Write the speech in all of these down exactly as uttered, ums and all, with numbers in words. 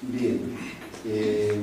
Bien, eh,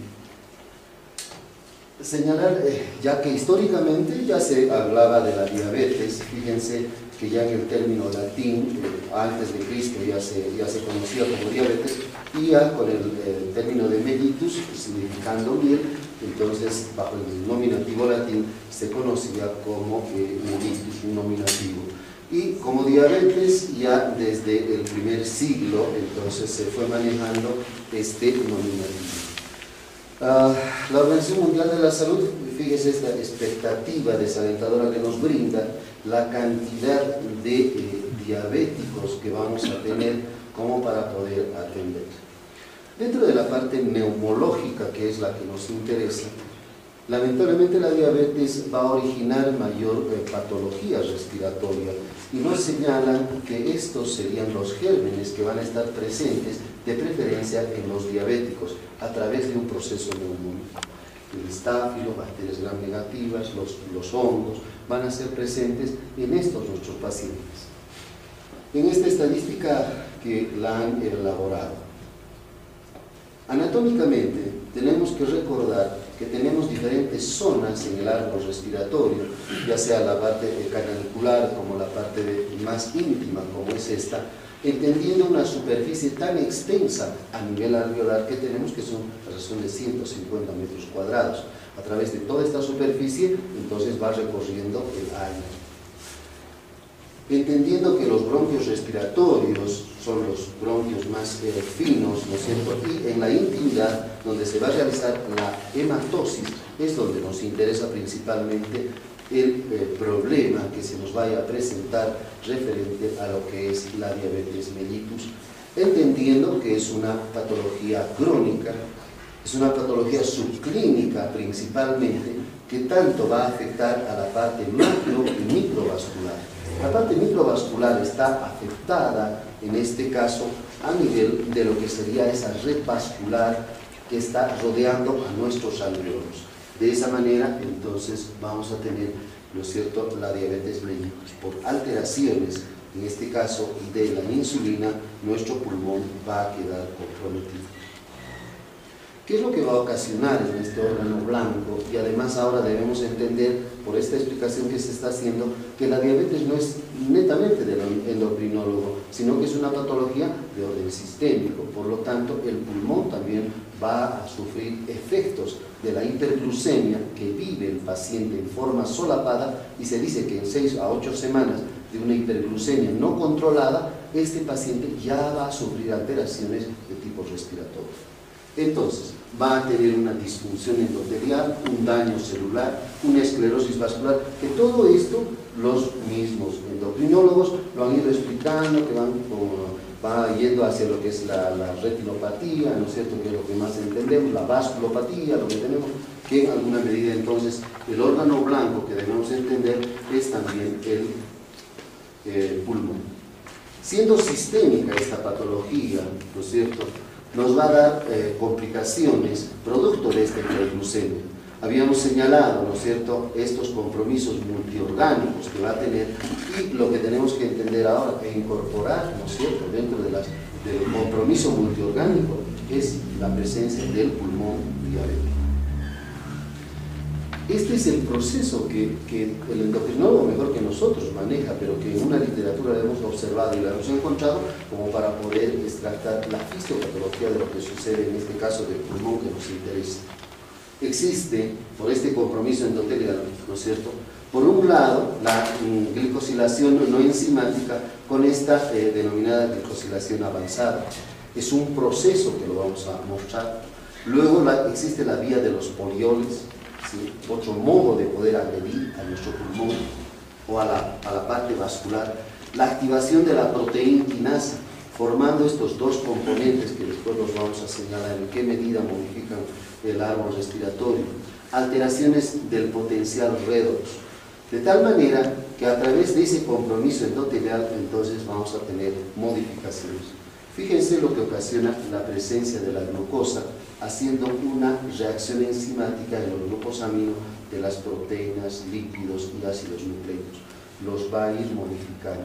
señalar, eh, ya que históricamente ya se hablaba de la diabetes, fíjense que ya en el término latín, eh, antes de Cristo ya se, ya se conocía como diabetes, y ya con el, el término de mellitus, significando miel, entonces bajo el nominativo latín se conocía como eh, mellitus, un nominativo. Y como diabetes ya desde el primer siglo, entonces se fue manejando este nominativo. Uh, la Organización Mundial de la Salud, fíjese esta expectativa desalentadora que nos brinda, la cantidad de eh, diabéticos que vamos a tener como para poder atender. Dentro de la parte neumológica, que es la que nos interesa, lamentablemente la diabetes va a originar mayor eh, patología respiratoria, y nos señalan que estos serían los gérmenes que van a estar presentes de preferencia en los diabéticos a través de un proceso neumónico. El estáfilo, bacterias gram negativas, los, los hongos van a ser presentes en estos nuestros pacientes. En esta estadística que la han elaborado, anatómicamente tenemos que recordar que tenemos diferentes zonas en el árbol respiratorio, ya sea la parte canalicular como la parte de, más íntima como es esta, entendiendo una superficie tan extensa a nivel alveolar que tenemos, que son a razón de ciento cincuenta metros cuadrados. A través de toda esta superficie, entonces va recorriendo el aire. Entendiendo que los bronquios respiratorios son los bronquios más eh, finos, ¿no es cierto? Y en la intimidad, donde se va a realizar la hematosis, es donde nos interesa principalmente el eh, problema que se nos vaya a presentar referente a lo que es la diabetes mellitus, entendiendo que es una patología crónica, es una patología subclínica principalmente, que tanto va a afectar a la parte macro y microvascular. La parte microvascular está afectada, en este caso, a nivel de lo que sería esa red vascular que está rodeando a nuestros alveolos. De esa manera, entonces, vamos a tener, ¿no es cierto?, la diabetes mellitus. Por alteraciones, en este caso, de la insulina, nuestro pulmón va a quedar comprometido. ¿Qué es lo que va a ocasionar en este órgano blanco? Y además ahora debemos entender, por esta explicación que se está haciendo, que la diabetes no es netamente del endocrinólogo, sino que es una patología de orden sistémico. Por lo tanto, el pulmón también va a sufrir efectos de la hiperglucemia que vive el paciente en forma solapada, y se dice que en seis a ocho semanas de una hiperglucemia no controlada, este paciente ya va a sufrir alteraciones de tipo respiratorio. Entonces, va a tener una disfunción endotelial, un daño celular, una esclerosis vascular, que todo esto los mismos endocrinólogos lo han ido explicando, que van, como, va yendo hacia lo que es la, la retinopatía, ¿no es cierto?, que es lo que más entendemos, la vasculopatía, lo que tenemos, que en alguna medida entonces el órgano blanco que debemos entender es también el eh, pulmón. Siendo sistémica esta patología, ¿no es cierto?, nos va a dar eh, complicaciones producto de esta hiperglucemia. Habíamos señalado, ¿no es cierto?, estos compromisos multiorgánicos que va a tener, y lo que tenemos que entender ahora e incorporar, ¿no es cierto?, dentro de las, del compromiso multiorgánico es la presencia del pulmón diabético. Este es el proceso que, que el endocrinólogo mejor que nosotros maneja, pero que en una literatura lo hemos observado y lo hemos encontrado como para poder extractar la fisiopatología de lo que sucede en este caso del pulmón que nos interesa. Existe, por este compromiso endotelial, ¿no es cierto?, por un lado, la mm, glicosilación no enzimática con esta eh, denominada glicosilación avanzada. Es un proceso que lo vamos a mostrar. Luego la, existe la vía de los polioles, ¿sí?, otro modo de poder agredir a nuestro pulmón o a la, a la parte vascular. La activación de la proteína quinasa, formando estos dos componentes que después los vamos a señalar en qué medida modifican el árbol respiratorio. Alteraciones del potencial redox, de tal manera que a través de ese compromiso endotelial entonces vamos a tener modificaciones. Fíjense lo que ocasiona la presencia de la glucosa, haciendo una reacción enzimática en los glucosaminos de las proteínas, lípidos y ácidos nucleicos. Los va a ir modificando.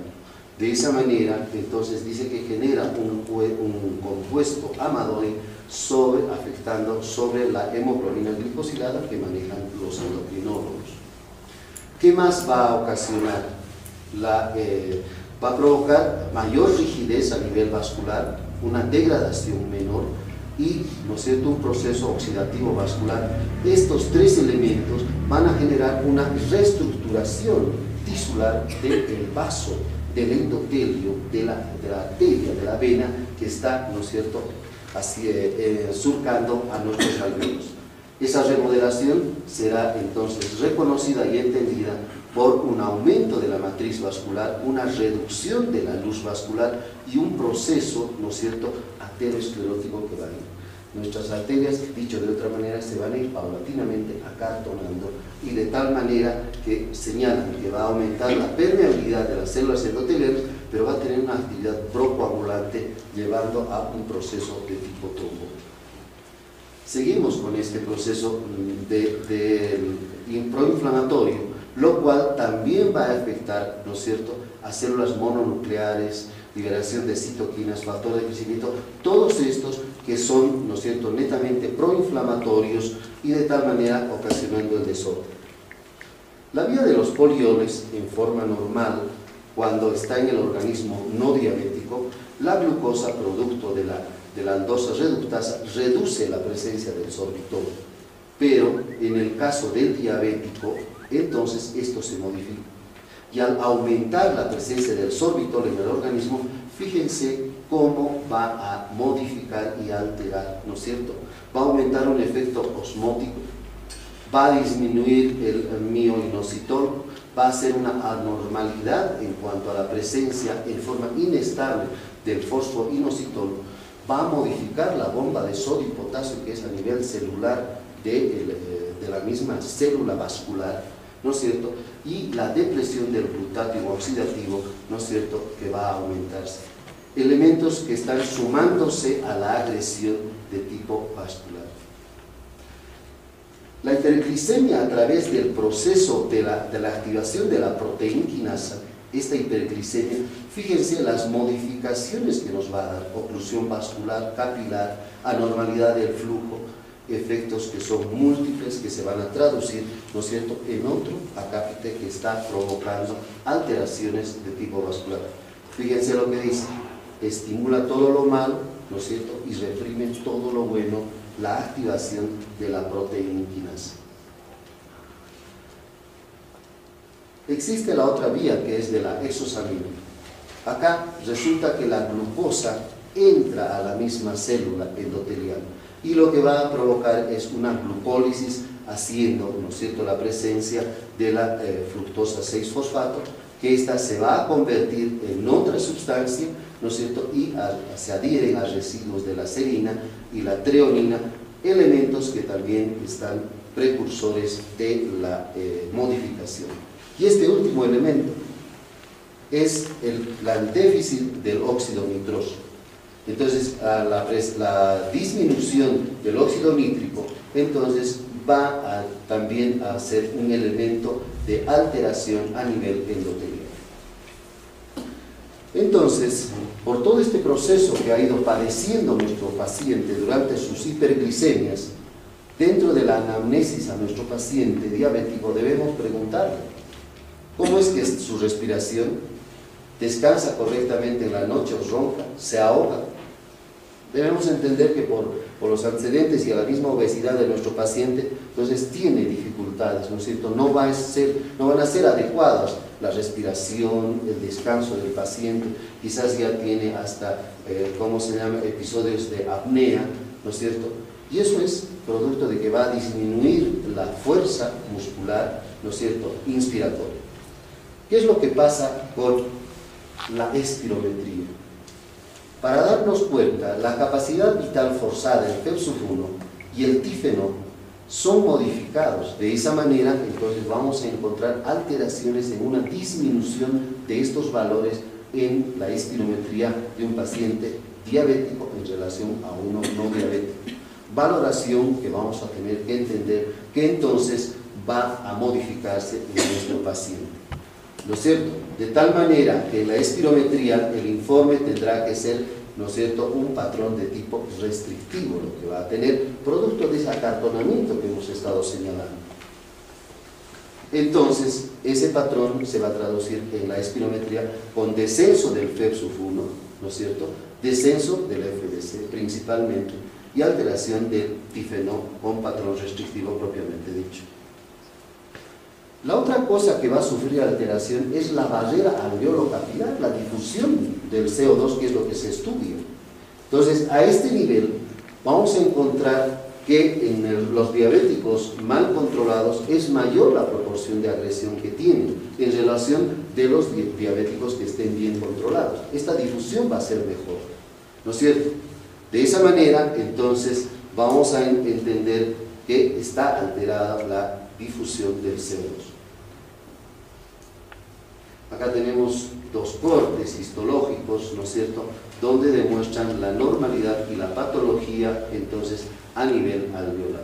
De esa manera, entonces dice que genera un, un compuesto AMA-DOI sobre, afectando sobre la hemoglobina glicosilada que manejan los endocrinólogos. ¿Qué más va a ocasionar? La, eh, va a provocar mayor rigidez a nivel vascular, una degradación menor y, ¿no es cierto?, un proceso oxidativo vascular. Estos tres elementos van a generar una reestructuración tisular del vaso, del endotelio, de la, de la arteria, de la vena que está, ¿no es cierto?, así, eh, eh, surcando a nuestros alveolos. Esa remodelación será entonces reconocida y entendida por un aumento de la matriz vascular, una reducción de la luz vascular y un proceso, ¿no es cierto?, aterosclerótico que va a ir. Nuestras arterias, dicho de otra manera, se van a ir paulatinamente acartonando y de tal manera que señalan que va a aumentar la permeabilidad de las células endoteliales, pero va a tener una actividad procoagulante llevando a un proceso de tipo trombo. Seguimos con este proceso de, de proinflamatorio, lo cual también va a afectar, ¿no es cierto?, a células mononucleares, liberación de citoquinas, factor de crecimiento, todos estos que son, ¿no es cierto?, netamente proinflamatorios y de tal manera ocasionando el desorden. La vía de los polioles en forma normal, cuando está en el organismo no diabético, la glucosa, producto de la, de la aldosa reductasa, reduce la presencia del sorbitol. Pero en el caso del diabético, entonces esto se modifica. Y al aumentar la presencia del sorbitol en el organismo, fíjense cómo va a modificar y alterar, ¿no es cierto? Va a aumentar un efecto osmótico, va a disminuir el mioinositol, va a hacer una anormalidad en cuanto a la presencia en forma inestable del fosfoinositol, va a modificar la bomba de sodio y potasio que es a nivel celular de, de la misma célula vascular, ¿no es cierto? Y la depresión del glutatión oxidativo, ¿no es cierto?, que va a aumentarse. Elementos que están sumándose a la agresión de tipo vascular. La hiperglicemia a través del proceso de la, de la activación de la proteína quinasa, esta hiperglicemia, fíjense las modificaciones que nos va a dar: oclusión vascular, capilar, anormalidad del flujo, efectos que son múltiples, que se van a traducir, ¿no es cierto?, en otro acápite que está provocando alteraciones de tipo vascular. Fíjense lo que dice: estimula todo lo malo, ¿no es cierto?, y reprime todo lo bueno, la activación de la proteína quinasa. Existe la otra vía, que es de la exosamina. Acá resulta que la glucosa entra a la misma célula endotelial y lo que va a provocar es una glucólisis, haciendo, ¿no es cierto?, la presencia de la eh, fructosa seis fosfato, que ésta se va a convertir en otra sustancia, ¿no es cierto?, y a, se adhieren a residuos de la serina y la treonina, elementos que también están precursores de la eh, modificación. Y este último elemento es el, la, el déficit del óxido nitroso. Entonces, a la, la disminución del óxido nítrico, entonces va a, también a ser un elemento de alteración a nivel endotelial. Entonces, por todo este proceso que ha ido padeciendo nuestro paciente durante sus hiperglicemias, dentro de la anamnesis a nuestro paciente diabético debemos preguntarle: ¿cómo es que su respiración? ¿Descansa correctamente en la noche o ronca? ¿Se ahoga? Debemos entender que por, por los antecedentes y a la misma obesidad de nuestro paciente, entonces tiene dificultades, ¿no es cierto? No, va a ser, no van a ser adecuadas la respiración, el descanso del paciente, quizás ya tiene hasta, eh, ¿cómo se llama?, episodios de apnea, ¿no es cierto? Y eso es producto de que va a disminuir la fuerza muscular, ¿no es cierto?, inspiratoria. ¿Qué es lo que pasa con la espirometría? Para darnos cuenta, la capacidad vital forzada, el F E V S U uno y el tífeno son modificados. De esa manera, entonces vamos a encontrar alteraciones en una disminución de estos valores en la espirometría de un paciente diabético en relación a uno no diabético. Valoración que vamos a tener que entender que entonces va a modificarse en nuestro paciente. ¿no es cierto? De tal manera que en la espirometría el informe tendrá que ser, ¿no es cierto?, un patrón de tipo restrictivo, lo que va a tener producto de ese acartonamiento que hemos estado señalando. Entonces, ese patrón se va a traducir en la espirometría con descenso del F E B sub uno, ¿no es cierto?, descenso del F D C principalmente, y alteración del difenol con patrón restrictivo propiamente dicho. La otra cosa que va a sufrir alteración es la barrera alveolo-capilar, la difusión del C O dos, que es lo que se estudia. Entonces, a este nivel vamos a encontrar que en el, los diabéticos mal controlados es mayor la proporción de agresión que tienen en relación de los di diabéticos que estén bien controlados. Esta difusión va a ser mejor, ¿no es cierto? De esa manera, entonces, vamos a entender que está alterada la difusión del C O dos. Acá tenemos dos cortes histológicos, ¿no es cierto?, donde demuestran la normalidad y la patología, entonces, a nivel alveolar.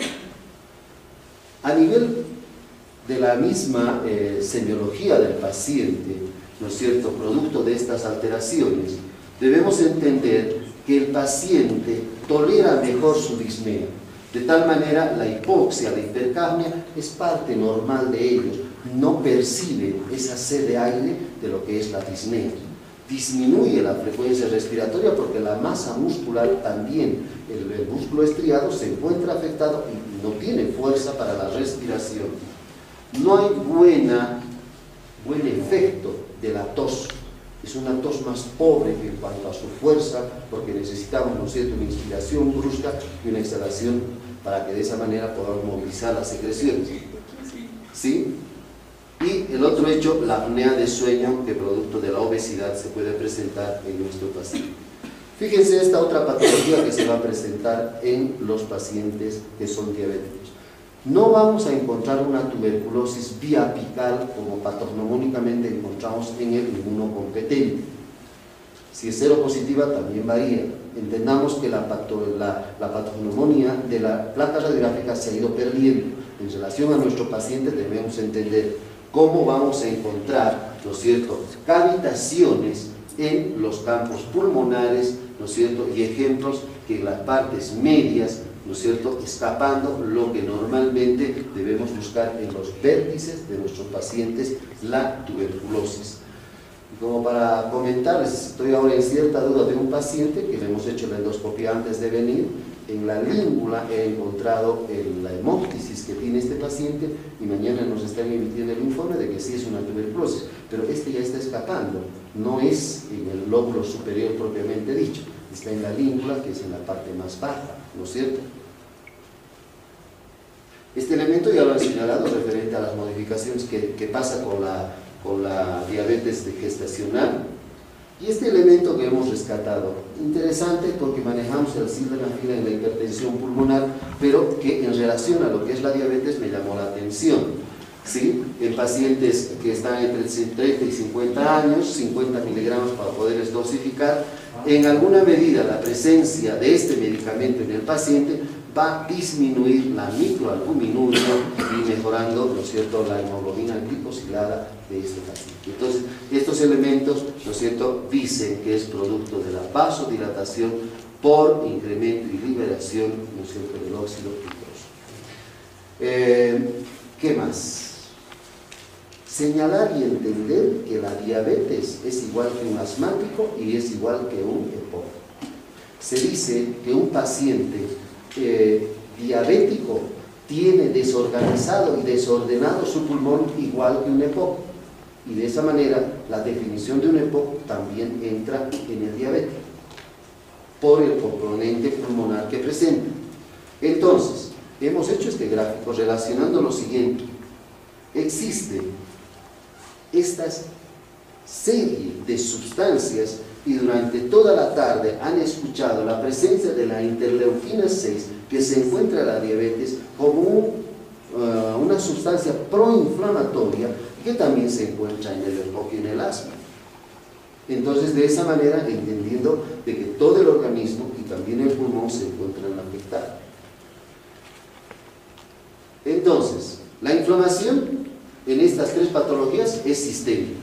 A nivel de la misma eh, semiología del paciente, ¿no es cierto?, producto de estas alteraciones, debemos entender que el paciente tolera mejor su disnea. De tal manera, la hipoxia, la hipercapnia, es parte normal de ellos. No percibe esa sed de aire de lo que es la disnea. Disminuye la frecuencia respiratoria porque la masa muscular también, el, el músculo estriado se encuentra afectado y no tiene fuerza para la respiración. No hay buena, buen efecto de la tos. Es una tos más pobre en cuanto a su fuerza, porque necesitamos, ¿no es cierto?, una inspiración brusca y una exhalación para que de esa manera podamos movilizar las secreciones. ¿Sí? Y el otro hecho, la apnea de sueño, que producto de la obesidad se puede presentar en nuestro paciente. Fíjense esta otra patología que se va a presentar en los pacientes que son diabéticos. No vamos a encontrar una tuberculosis biapical como patognomónicamente encontramos en el inmunocompetente. Si es seropositiva también varía. Entendamos que la, pato, la, la patognomonía de la placa radiográfica se ha ido perdiendo. En relación a nuestro paciente debemos entender cómo vamos a encontrar, ¿no es cierto?, cavitaciones en los campos pulmonares, ¿no es cierto?, y ejemplos que en las partes medias, ¿no es cierto?, escapando lo que normalmente debemos buscar en los vértices de nuestros pacientes, la tuberculosis. Y como para comentarles, estoy ahora en cierta duda de un paciente que le hemos hecho la endoscopia antes de venir. En la língula he encontrado el, la hemóptisis que tiene este paciente y mañana nos están emitiendo el informe de que sí es una tuberculosis, pero este ya está escapando, no es en el lóbulo superior propiamente dicho, está en la língula, que es en la parte más baja, ¿no es cierto? Este elemento ya lo han señalado referente a las modificaciones que, que pasa con la, con la diabetes gestacional. Y este elemento que hemos rescatado, interesante porque manejamos el sildenafil en la hipertensión pulmonar, pero que en relación a lo que es la diabetes me llamó la atención. ¿Sí? En pacientes que están entre treinta y cincuenta años, cincuenta miligramos para poderles dosificar, en alguna medida la presencia de este medicamento en el paciente va a disminuir la microalbuminuria y mejorando, ¿no es cierto?, la hemoglobina glicosilada de este paciente. Entonces, estos elementos, ¿no es cierto?, dicen que es producto de la vasodilatación por incremento y liberación, ¿no es cierto?, del óxido nitroso. Eh, ¿Qué más? Señalar y entender que la diabetes es igual que un asmático y es igual que un EPOC. Se dice que un paciente eh, diabético tiene desorganizado y desordenado su pulmón igual que un EPOC. Y de esa manera la definición de un EPOC también entra en el diabético por el componente pulmonar que presenta. Entonces, hemos hecho este gráfico relacionando lo siguiente. Existe esta serie de sustancias y durante toda la tarde han escuchado la presencia de la interleuquina seis que se encuentra en la diabetes como un, uh, una sustancia proinflamatoria que también se encuentra en el EPOC y en el asma. Entonces, de esa manera, entendiendo de que todo el organismo y también el pulmón se encuentran afectados. Entonces, la inflamación en estas tres patologías es sistémico.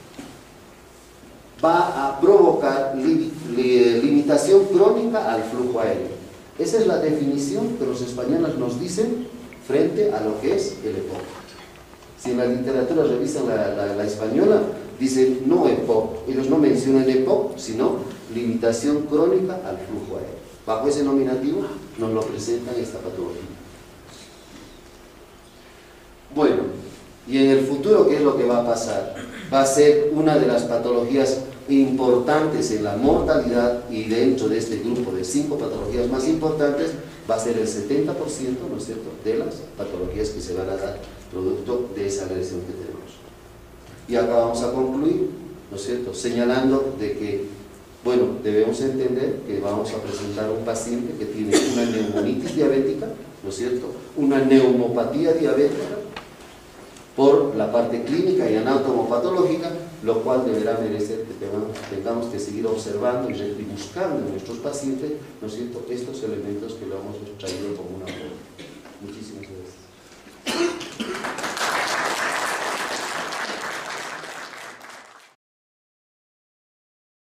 Va a provocar li, li, limitación crónica al flujo aéreo. Esa es la definición que los españoles nos dicen frente a lo que es el EPOC. Si en la literatura revisan la, la, la española, dicen no EPOC. Ellos no mencionan EPOC, sino limitación crónica al flujo aéreo. Bajo ese nominativo nos lo presentan esta patología. Bueno, y en el futuro, ¿qué es lo que va a pasar? Va a ser una de las patologías importantes en la mortalidad, y dentro de este grupo de cinco patologías más importantes va a ser el setenta por ciento, ¿no es cierto?, de las patologías que se van a dar producto de esa agresión que tenemos. Y acá vamos a concluir, ¿no es cierto?, señalando de que, bueno, debemos entender que vamos a presentar un paciente que tiene una neumonitis diabética, ¿no es cierto?, una neumopatía diabética, por la parte clínica y anatomopatológica, lo cual deberá merecer que tengamos, tengamos que seguir observando y buscando en nuestros pacientes, ¿no es cierto?, estos elementos que lo hemos traído como una